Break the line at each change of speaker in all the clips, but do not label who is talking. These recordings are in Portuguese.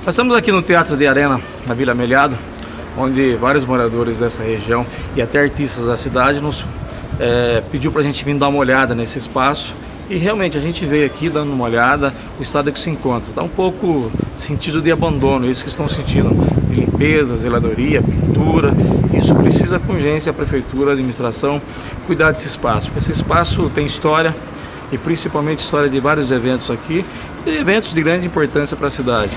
Nós estamos aqui no Teatro de Arena, na Vila Melhado, onde vários moradores dessa região e até artistas da cidade nos pediu para a gente vir dar uma olhada nesse espaço. E realmente a gente veio aqui dando uma olhada, o estado que se encontra. Está um pouco sentido de abandono, isso que estão sentindo, de limpeza, zeladoria, pintura. Isso precisa com urgência a prefeitura, a administração, cuidar desse espaço, porque esse espaço tem história e principalmente história de vários eventos aqui, e eventos de grande importância para a cidade.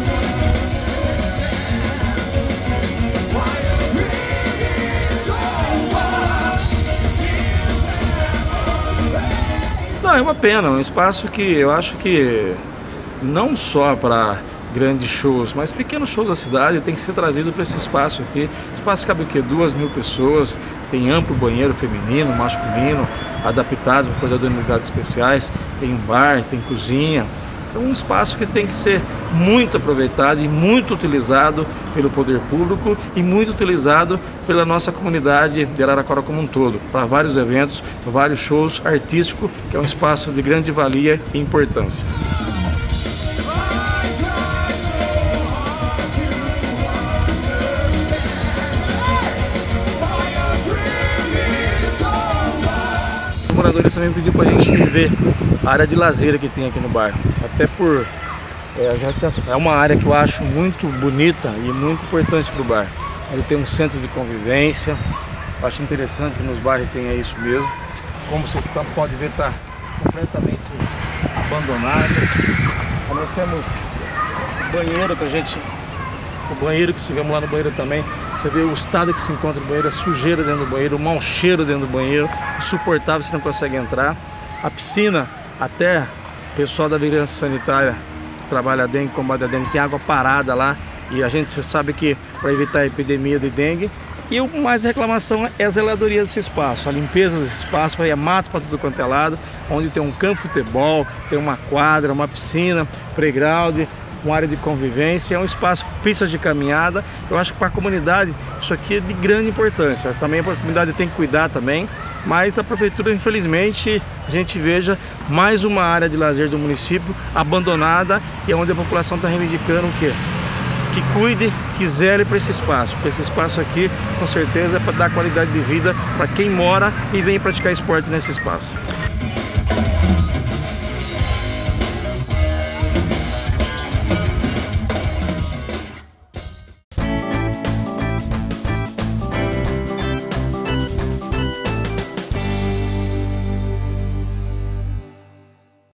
Não, é uma pena, um espaço que eu acho que não só para grandes shows, mas pequenos shows da cidade tem que ser trazido para esse espaço aqui. O espaço cabe o quê? 2.000 pessoas, tem amplo banheiro feminino, masculino, adaptado para cuidar de unidades especiais, tem um bar, tem cozinha. Então um espaço que tem que ser muito aproveitado e muito utilizado pelo poder público e muito utilizado pela nossa comunidade de Araraquara como um todo, para vários eventos, vários shows artísticos, que é um espaço de grande valia e importância. Os moradores também pediu para a gente ver a área de lazer que tem aqui no bairro, até por é uma área que eu acho muito bonita e muito importante para o bairro. Ele tem um centro de convivência, eu acho interessante que nos bairros tenha isso mesmo. Como vocês podem ver, está completamente abandonado. Nós temos o banheiro o banheiro que chegamos lá no banheiro também. Você vê o estado que se encontra o banheiro, a sujeira dentro do banheiro, o mau cheiro dentro do banheiro, insuportável, você não consegue entrar. A piscina, até o pessoal da vigilância sanitária trabalha dengue, combate a dengue, tem água parada lá e a gente sabe que para evitar a epidemia de dengue. E o mais reclamação é a zeladoria desse espaço, a limpeza desse espaço, aí é mato para tudo quanto é lado, onde tem um campo de futebol, tem uma quadra, uma piscina, playground, uma área de convivência, é um espaço com pistas de caminhada. Eu acho que para a comunidade isso aqui é de grande importância. Também a comunidade tem que cuidar também, mas a prefeitura, infelizmente, a gente veja mais uma área de lazer do município abandonada e onde a população está reivindicando o quê? Que cuide, que zele para esse espaço, porque esse espaço aqui com certeza é para dar qualidade de vida para quem mora e vem praticar esporte nesse espaço.